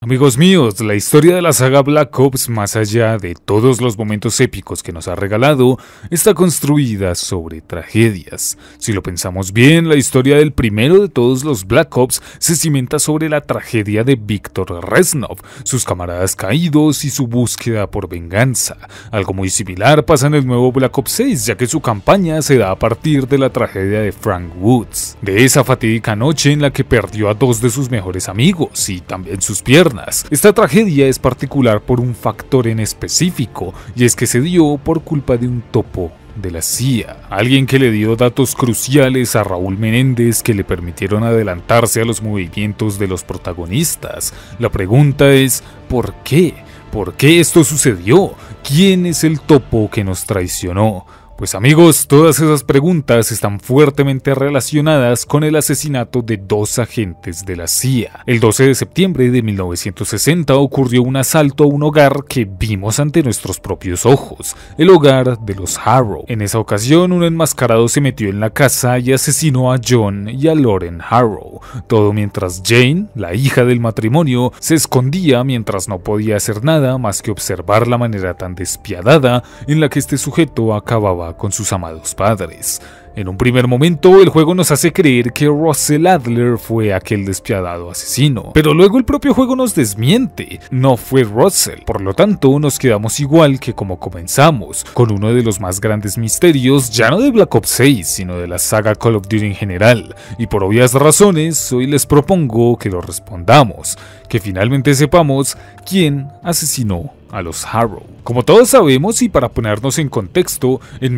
Amigos míos, la historia de la saga Black Ops, más allá de todos los momentos épicos que nos ha regalado, está construida sobre tragedias. Si lo pensamos bien, la historia del primero de todos los Black Ops se cimenta sobre la tragedia de Viktor Reznov, sus camaradas caídos y su búsqueda por venganza. Algo muy similar pasa en el nuevo Black Ops 6, ya que su campaña se da a partir de la tragedia de Frank Woods, de esa fatídica noche en la que perdió a dos de sus mejores amigos y también sus piernas. Esta tragedia es particular por un factor en específico, y es que se dio por culpa de un topo de la CIA, alguien que le dio datos cruciales a Raúl Menéndez que le permitieron adelantarse a los movimientos de los protagonistas. La pregunta es, ¿por qué? ¿Por qué esto sucedió? ¿Quién es el topo que nos traicionó? Pues amigos, todas esas preguntas están fuertemente relacionadas con el asesinato de dos agentes de la CIA. El 12 de septiembre de 1960 ocurrió un asalto a un hogar que vimos ante nuestros propios ojos, el hogar de los Harrow. En esa ocasión, un enmascarado se metió en la casa y asesinó a John y a Lauren Harrow, todo mientras Jane, la hija del matrimonio, se escondía mientras no podía hacer nada más que observar la manera tan despiadada en la que este sujeto acababa con sus amados padres. En un primer momento, el juego nos hace creer que Russell Adler fue aquel despiadado asesino, pero luego el propio juego nos desmiente, no fue Russell. Por lo tanto, nos quedamos igual que como comenzamos, con uno de los más grandes misterios, ya no de Black Ops 6, sino de la saga Call of Duty en general, y por obvias razones, hoy les propongo que lo respondamos, que finalmente sepamos quién asesinó a los Harrow. Como todos sabemos, y para ponernos en contexto, en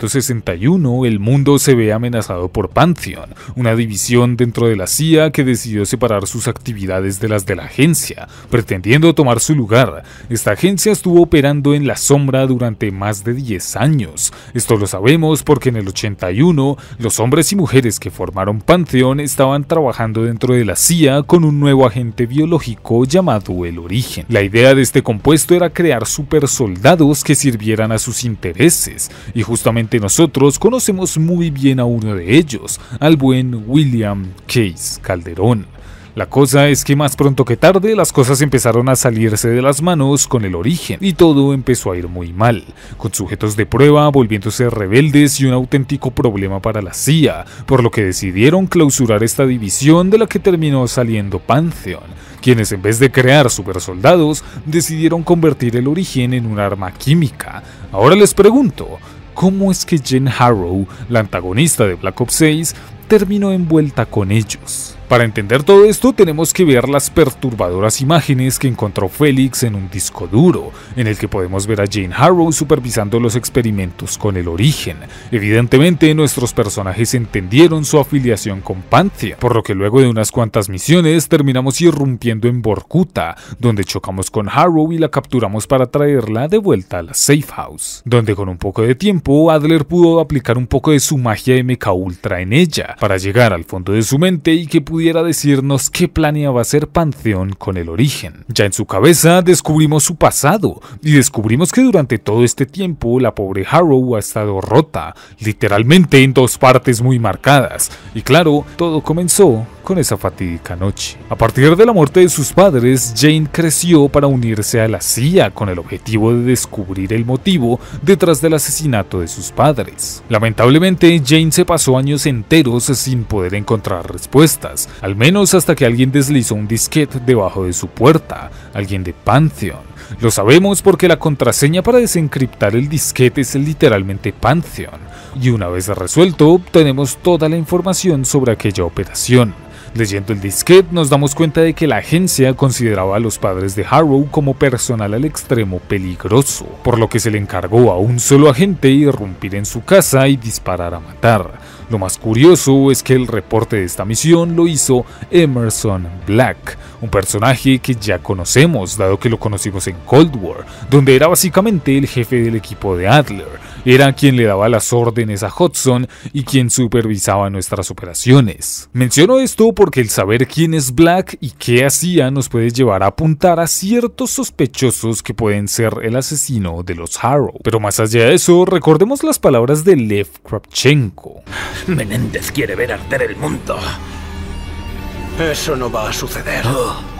1961 el mundo se ve amenazado por Pantheon, una división dentro de la CIA que decidió separar sus actividades de las de la agencia, pretendiendo tomar su lugar. Esta agencia estuvo operando en la sombra durante más de 10 años. Esto lo sabemos porque en el 81 los hombres y mujeres que formaron Pantheon estaban trabajando dentro de la CIA con un nuevo agente biológico llamado el Origen. La idea de este compuesto era crear supersoldados que sirvieran a sus intereses, y justamente nosotros conocemos muy bien a uno de ellos, al buen William Case Calderón. La cosa es que más pronto que tarde las cosas empezaron a salirse de las manos con el Origen y todo empezó a ir muy mal, con sujetos de prueba volviéndose rebeldes y un auténtico problema para la CIA, por lo que decidieron clausurar esta división de la que terminó saliendo Pantheon, quienes en vez de crear supersoldados decidieron convertir el Origen en un arma química. Ahora les pregunto, ¿cómo es que Jane Harrow, la antagonista de Black Ops 6, terminó envuelta con ellos? Para entender todo esto tenemos que ver las perturbadoras imágenes que encontró Félix en un disco duro, en el que podemos ver a Jane Harrow supervisando los experimentos con el Origen. Evidentemente nuestros personajes entendieron su afiliación con Pantheon, por lo que luego de unas cuantas misiones terminamos irrumpiendo en Vorkuta, donde chocamos con Harrow y la capturamos para traerla de vuelta a la Safe House, donde con un poco de tiempo Adler pudo aplicar un poco de su magia MK Ultra en ella, para llegar al fondo de su mente y que pudiera decirnos qué planeaba hacer Pantheon con el Origen. Ya en su cabeza descubrimos su pasado y descubrimos que durante todo este tiempo la pobre Harrow ha estado rota, literalmente en dos partes muy marcadas, y claro, todo comenzó con esa fatídica noche. A partir de la muerte de sus padres, Jane creció para unirse a la CIA con el objetivo de descubrir el motivo detrás del asesinato de sus padres. Lamentablemente, Jane se pasó años enteros sin poder encontrar respuestas, al menos hasta que alguien deslizó un disquete debajo de su puerta, alguien de Pantheon. Lo sabemos porque la contraseña para desencriptar el disquete es literalmente Pantheon, y una vez resuelto, tenemos toda la información sobre aquella operación. Leyendo el disquete nos damos cuenta de que la agencia consideraba a los padres de Harrow como personal al extremo peligroso, por lo que se le encargó a un solo agente irrumpir en su casa y disparar a matar. Lo más curioso es que el reporte de esta misión lo hizo Emerson Black, un personaje que ya conocemos dado que lo conocimos en Cold War, donde era básicamente el jefe del equipo de Adler. Era quien le daba las órdenes a Hudson y quien supervisaba nuestras operaciones. Menciono esto porque el saber quién es Black y qué hacía nos puede llevar a apuntar a ciertos sospechosos que pueden ser el asesino de los Harrow. Pero más allá de eso, recordemos las palabras de Lev Kravchenko. Menéndez quiere ver arder el mundo. Eso no va a suceder.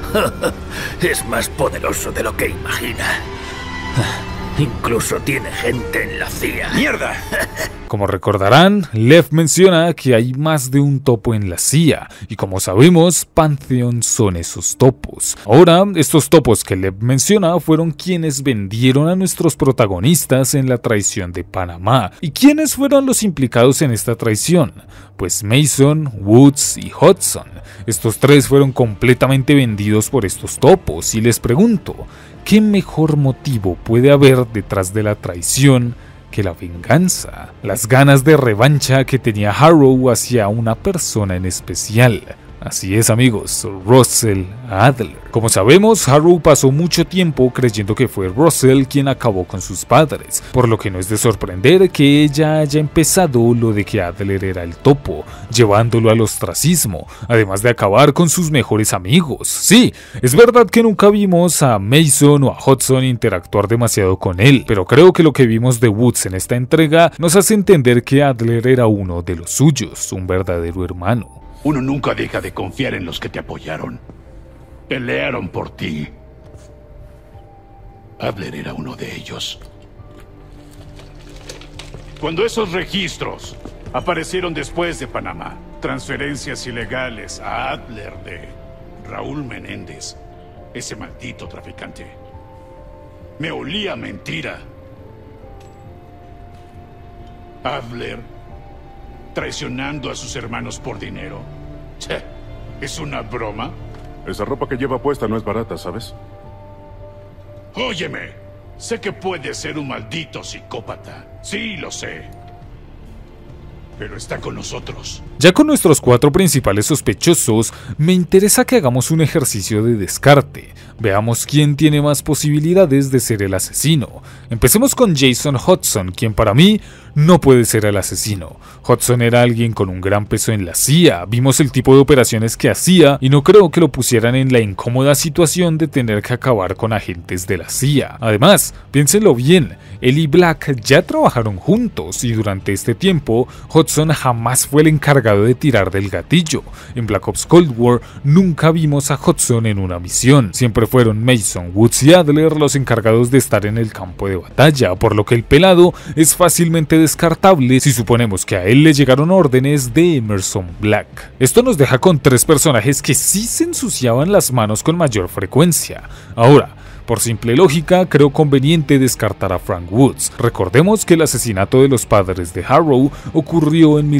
Es más poderoso de lo que imagina. Incluso tiene gente en la CIA. ¡Mierda! Como recordarán, Lev menciona que hay más de un topo en la CIA, y como sabemos, Pantheon son esos topos. Ahora, estos topos que Lev menciona fueron quienes vendieron a nuestros protagonistas en la traición de Panamá. ¿Y quiénes fueron los implicados en esta traición? Pues Mason, Woods y Hudson. Estos tres fueron completamente vendidos por estos topos, y les pregunto, ¿qué mejor motivo puede haber detrás de la traición que la venganza? Las ganas de revancha que tenía Harrow hacia una persona en especial. Así es, amigos, Russell Adler. Como sabemos, Harrow pasó mucho tiempo creyendo que fue Russell quien acabó con sus padres, por lo que no es de sorprender que ella haya empezado lo de que Adler era el topo, llevándolo al ostracismo, además de acabar con sus mejores amigos. Sí, es verdad que nunca vimos a Mason o a Hudson interactuar demasiado con él, pero creo que lo que vimos de Woods en esta entrega nos hace entender que Adler era uno de los suyos, un verdadero hermano. Uno nunca deja de confiar en los que te apoyaron. Pelearon por ti. Adler era uno de ellos. Cuando esos registros aparecieron después de Panamá, transferencias ilegales a Adler de Raúl Menéndez, ese maldito traficante, me olía a mentira. Adler traicionando a sus hermanos por dinero. Che, ¿es una broma? Esa ropa que lleva puesta no es barata, ¿sabes? Óyeme, sé que puedes ser un maldito psicópata. Sí, lo sé. Pero está con nosotros. Ya con nuestros 4 principales sospechosos, me interesa que hagamos un ejercicio de descarte. Veamos quién tiene más posibilidades de ser el asesino. Empecemos con Jason Hudson, quien para mí no puede ser el asesino. Hudson era alguien con un gran peso en la CIA, vimos el tipo de operaciones que hacía y no creo que lo pusieran en la incómoda situación de tener que acabar con agentes de la CIA. Además, piénsenlo bien, él y Black ya trabajaron juntos y durante este tiempo Hudson jamás fue el encargado de tirar del gatillo. En Black Ops Cold War nunca vimos a Hudson en una misión, siempre fueron Mason, Woods y Adler los encargados de estar en el campo de batalla, por lo que el pelado es fácilmente descartable si suponemos que a él le llegaron órdenes de Emerson Black. Esto nos deja con 3 personajes que sí se ensuciaban las manos con mayor frecuencia. Ahora, por simple lógica, creo conveniente descartar a Frank Woods. Recordemos que el asesinato de los padres de Harrow ocurrió en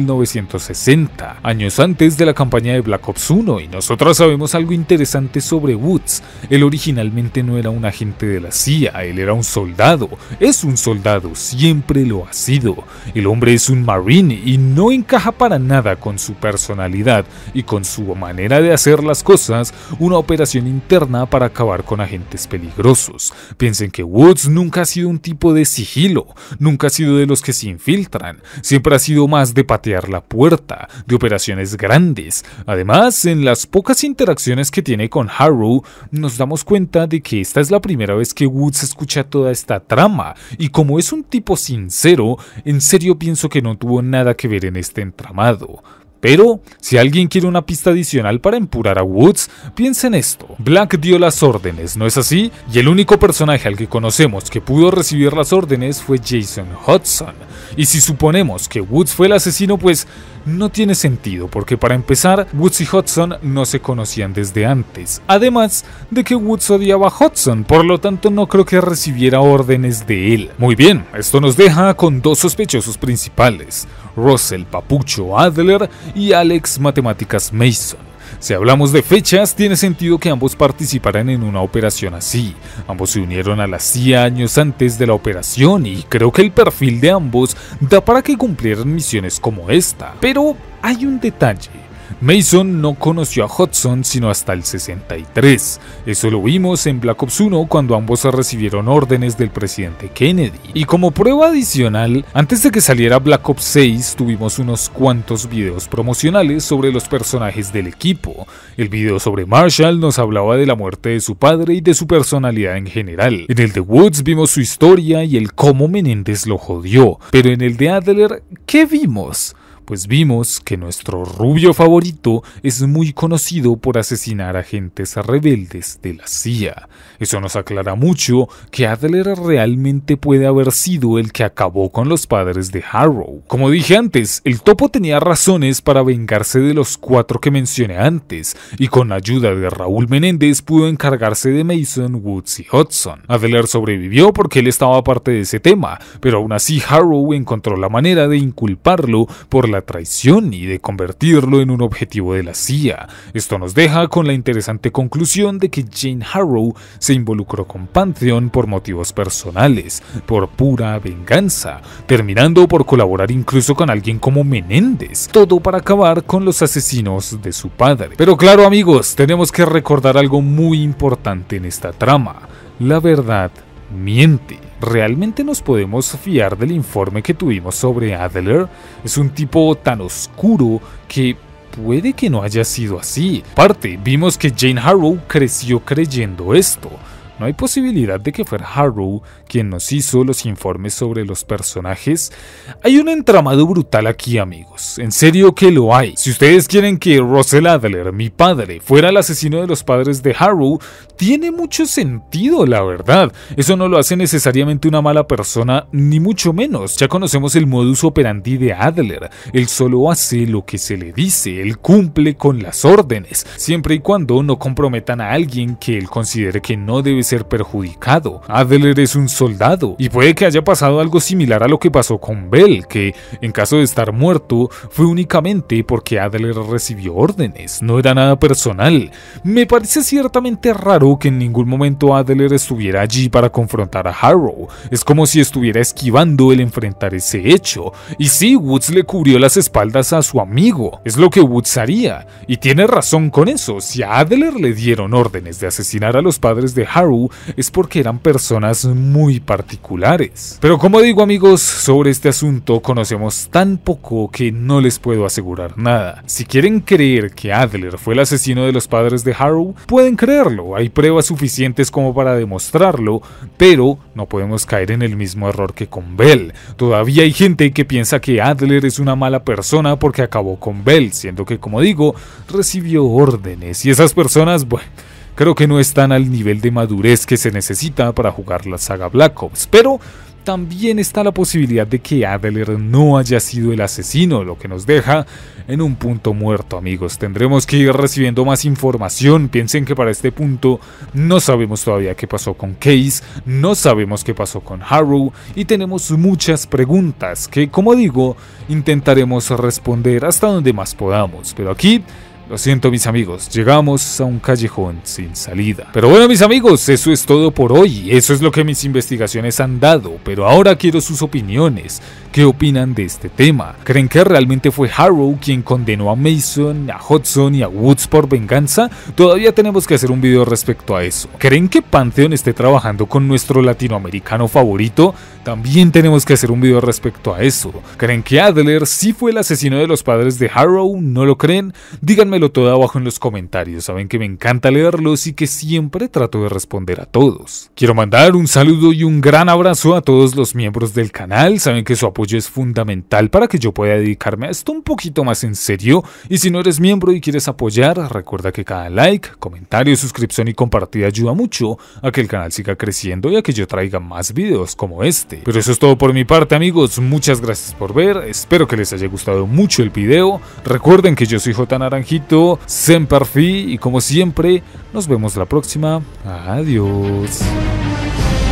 1960, años antes de la campaña de Black Ops 1, y nosotros sabemos algo interesante sobre Woods. Él originalmente no era un agente de la CIA, él era un soldado. Es un soldado, siempre lo ha sido. El hombre es un marine y no encaja para nada con su personalidad y con su manera de hacer las cosas, una operación interna para acabar con agentes peligrosos. Piensen que Woods nunca ha sido un tipo de sigilo, nunca ha sido de los que se infiltran, siempre ha sido más de patear la puerta, de operaciones grandes. Además, en las pocas interacciones que tiene con Harrow, nos damos cuenta de que esta es la primera vez que Woods escucha toda esta trama, y como es un tipo sincero, en serio pienso que no tuvo nada que ver en este entramado. Pero, si alguien quiere una pista adicional para empurar a Woods, piensa en esto. Black dio las órdenes, ¿no es así? Y el único personaje al que conocemos que pudo recibir las órdenes fue Jason Hudson. Y si suponemos que Woods fue el asesino, pues no tiene sentido, porque para empezar, Woods y Hudson no se conocían desde antes. Además de que Woods odiaba a Hudson, por lo tanto no creo que recibiera órdenes de él. Muy bien, esto nos deja con 2 sospechosos principales: Russell Papucho Adler y Alex Matemáticas Mason. Si hablamos de fechas, tiene sentido que ambos participaran en una operación así. Ambos se unieron a la CIA años antes de la operación y creo que el perfil de ambos da para que cumplieran misiones como esta. Pero hay un detalle. Mason no conoció a Hudson sino hasta el 63. Eso lo vimos en Black Ops 1 cuando ambos recibieron órdenes del presidente Kennedy. Y como prueba adicional, antes de que saliera Black Ops 6 tuvimos unos cuantos videos promocionales sobre los personajes del equipo. El video sobre Marshall nos hablaba de la muerte de su padre y de su personalidad en general. En el de Woods vimos su historia y el cómo Menéndez lo jodió. Pero en el de Adler, ¿qué vimos? pues vimos que nuestro rubio favorito es muy conocido por asesinar agentes rebeldes de la CIA. Eso nos aclara mucho que Adler realmente puede haber sido el que acabó con los padres de Harrow. Como dije antes, el topo tenía razones para vengarse de los 4 que mencioné antes, y con ayuda de Raúl Menéndez pudo encargarse de Mason, Woods y Hudson. Adler sobrevivió porque él estaba parte de ese tema, pero aún así Harrow encontró la manera de inculparlo por la traición y de convertirlo en un objetivo de la CIA. Esto nos deja con la interesante conclusión de que Jane Harrow se involucró con Pantheon por motivos personales, por pura venganza, terminando por colaborar incluso con alguien como Menéndez, todo para acabar con los asesinos de su padre. Pero claro amigos, tenemos que recordar algo muy importante en esta trama: la verdad miente. ¿Realmente nos podemos fiar del informe que tuvimos sobre Adler? Es un tipo tan oscuro que puede que no haya sido así. Aparte, vimos que Jane Harrow creció creyendo esto. ¿No hay posibilidad de que fuera Harrow quien nos hizo los informes sobre los personajes? Hay un entramado brutal aquí, amigos. En serio que lo hay. Si ustedes quieren que Russell Adler, mi padre, fuera el asesino de los padres de Harrow, tiene mucho sentido, la verdad. Eso no lo hace necesariamente una mala persona, ni mucho menos. Ya conocemos el modus operandi de Adler. Él solo hace lo que se le dice. Él cumple con las órdenes, siempre y cuando no comprometan a alguien que él considere que no debe ser perjudicado. Adler es un soldado y puede que haya pasado algo similar a lo que pasó con Bell, que en caso de estar muerto fue únicamente porque Adler recibió órdenes, no era nada personal. Me parece ciertamente raro que en ningún momento Adler estuviera allí para confrontar a Harrow. Es como si estuviera esquivando el enfrentar ese hecho. Y sí, Woods le cubrió las espaldas a su amigo, es lo que Woods haría, y tiene razón con eso. Si a Adler le dieron órdenes de asesinar a los padres de Harrow, es porque eran personas muy particulares. Pero como digo amigos, sobre este asunto conocemos tan poco que no les puedo asegurar nada. Si quieren creer que Adler fue el asesino de los padres de Harrow, pueden creerlo, hay pruebas suficientes como para demostrarlo, pero no podemos caer en el mismo error que con Bell. Todavía hay gente que piensa que Adler es una mala persona porque acabó con Bell, siendo que, como digo, recibió órdenes, y esas personas, bueno, creo que no están al nivel de madurez que se necesita para jugar la saga Black Ops, pero también está la posibilidad de que Adler no haya sido el asesino, lo que nos deja en un punto muerto, amigos. Tendremos que ir recibiendo más información. Piensen que para este punto no sabemos todavía qué pasó con Case, no sabemos qué pasó con Harrow y tenemos muchas preguntas que, como digo, intentaremos responder hasta donde más podamos, pero aquí lo siento mis amigos, llegamos a un callejón sin salida. Pero bueno mis amigos, eso es todo por hoy, eso es lo que mis investigaciones han dado, pero ahora quiero sus opiniones. ¿Qué opinan de este tema? ¿Creen que realmente fue Harrow quien condenó a Mason, a Hudson y a Woods por venganza? Todavía tenemos que hacer un video respecto a eso. ¿Creen que Pantheon esté trabajando con nuestro latinoamericano favorito? También tenemos que hacer un video respecto a eso. ¿Creen que Adler sí fue el asesino de los padres de Harrow? ¿No lo creen? Díganmelo todo abajo en los comentarios. Saben que me encanta leerlos y que siempre trato de responder a todos. Quiero mandar un saludo y un gran abrazo a todos los miembros del canal. Saben que su apoyo es fundamental para que yo pueda dedicarme a esto un poquito más en serio. Y si no eres miembro y quieres apoyar, recuerda que cada like, comentario, suscripción y compartida ayuda mucho a que el canal siga creciendo y a que yo traiga más videos como este. Pero eso es todo por mi parte amigos, muchas gracias por ver, espero que les haya gustado mucho el video. Recuerden que yo soy J Naranjito, Semper Fi, y como siempre, nos vemos la próxima. Adiós.